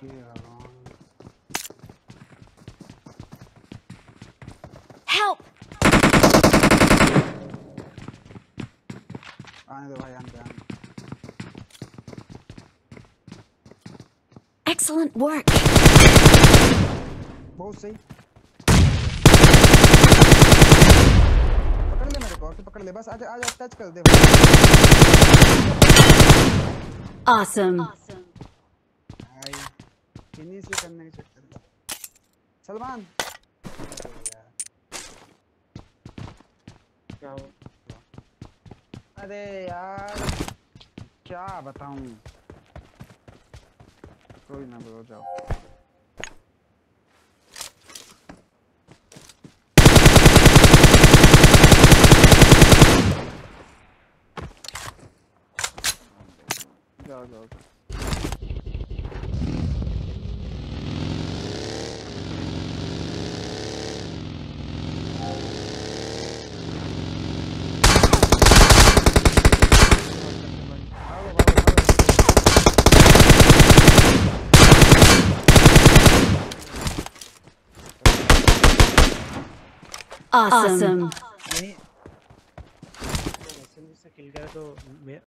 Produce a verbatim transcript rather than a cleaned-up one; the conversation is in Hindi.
Help! आने दो भाई, आने दो, आने दो। Excellent work. बहुत सही। पकड़ ले मेरे को, पकड़ ले बस, आजा आजा, टच कर दे। Awesome. भाई इन्हीं से करने के चक्कर में सलमान क्या हो? अरे यार क्या बताऊं, कोई ना ब्रो, जाओ। जाओ जाओ जाओ। Awesome. नहीं, तो वैसे से किल करा तो मैं